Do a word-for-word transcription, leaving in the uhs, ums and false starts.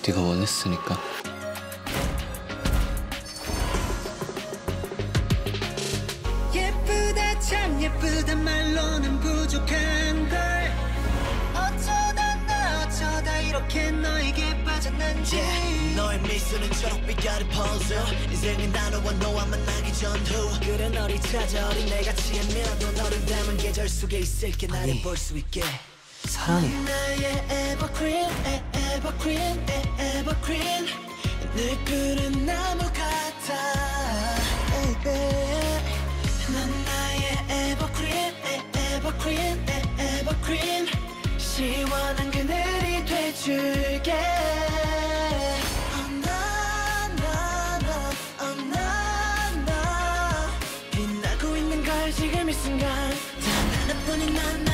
네가 원했으니까. 예쁘다 참 예쁘다 말로는 부족한 걸 어쩌다 나 어쩌다 이렇게 너에게 빠졌는지 yeah, 너의 미소는 초록빛 가른 포즈 인생은 나와 너와 만나기 전후 그래 너를 찾아 어린 내같이 헤매도 너를 닮은 계절 속에 있을게 나를 볼 수 있게 사랑해. 나의 evergreen evergreen evergreen 늘 푸른 나무 같아 baby 넌 나의 evergreen evergreen evergreen 시원한 그늘이 돼줄게 oh, 나, 나, 나, oh, 나, 나. 빛나고 있는 걸 지금 이 순간 단 하나뿐인 난